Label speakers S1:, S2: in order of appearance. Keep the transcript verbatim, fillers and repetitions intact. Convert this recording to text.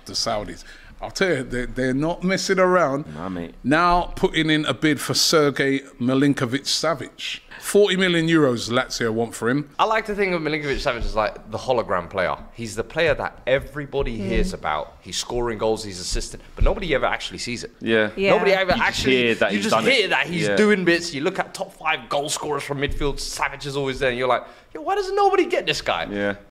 S1: the Saudis. I'll tell you, they're, they're not messing around.
S2: Nah, mate.
S1: Now putting in a bid for Sergej Milinkovic-Savic. forty million euros Lazio want for him.
S3: I like to think of Milinkovic-Savic as like the hologram player. He's the player that everybody mm. hears about. He's scoring goals, he's assisting, but nobody ever actually sees it.
S2: Yeah.
S3: yeah. Nobody ever
S2: you
S3: actually,
S2: hear that
S3: you
S2: he's
S3: just
S2: done
S3: hear
S2: it.
S3: that he's
S2: yeah.
S3: doing bits. You look at top five goal scorers from midfield, Savic is always there, and you're like, yo, why does nobody get this guy?
S2: Yeah.